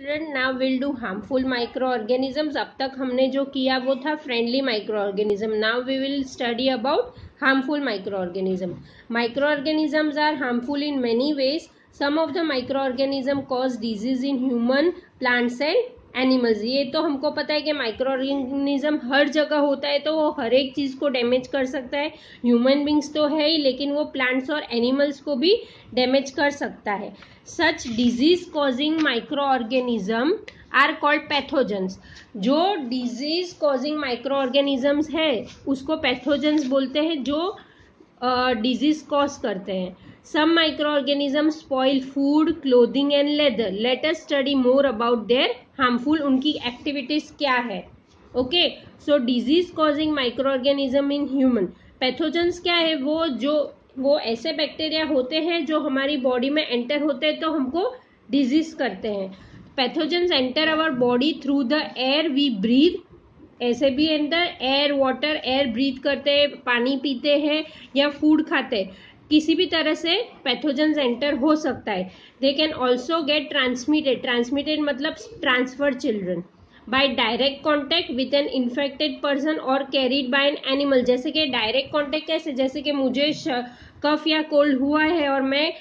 Children now will do harmful micro organisms. अब तक हमने जो किया वो था friendly micro organism. Now we will study about harmful microorganism. Microorganisms are harmful in many ways. Some of the microorganism cause disease in human, plants and animals. ये तो हमको पता है कि माइक्रो ऑर्गेनिज्म हर जगह होता है, तो वो हर एक चीज को डैमेज कर सकता है। ह्यूमन बींग्स तो है ही, लेकिन वो प्लांट्स और एनिमल्स को भी डैमेज कर सकता है। Such disease causing micro organism are called pathogens. जो डिजीज कॉजिंग माइक्रो ऑर्गेनिजम्स है उसको पैथोजेंस बोलते हैं, जो डिजीज कॉज करते हैं। Some micro organism spoil food, clothing and leather. Let us study more about their harmful, उनकी एक्टिविटीज क्या है। Okay, so disease causing micro organism in human. Pathogens क्या है, वो ऐसे बैक्टीरिया होते हैं जो हमारी बॉडी में एंटर होते हैं तो हमको डिजीज करते हैं। Pathogens enter our body through the air we breathe. ऐसे भी enter air, water, air breathe करते हैं, पानी पीते हैं या फूड खाते हैं, किसी भी तरह से पैथोजेंस एंटर हो सकता है। They can also get transmitted मतलब transfer children by direct contact with an infected person और कैरिड बाय एन एनिमल। जैसे कि डायरेक्ट कॉन्टेक्ट कैसे, जैसे कि मुझे कफ या कोल्ड हुआ है और मैं